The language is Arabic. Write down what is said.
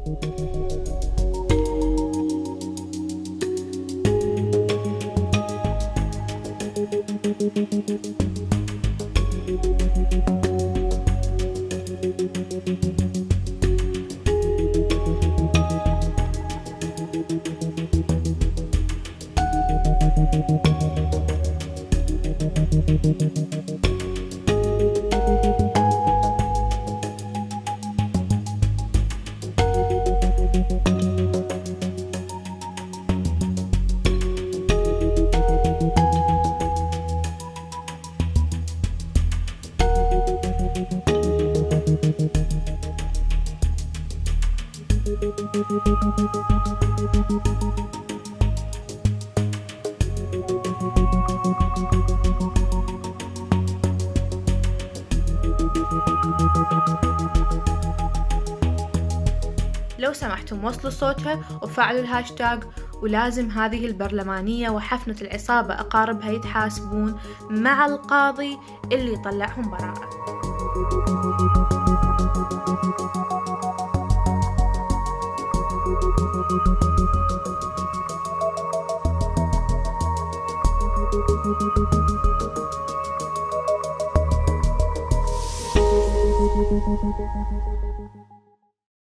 لو سمحتم وصلوا صوتها وفعلوا الهاشتاج، ولازم هذه البرلمانية وحفنة العصابة أقاربها يتحاسبون مع القاضي اللي يطلعهم براءة.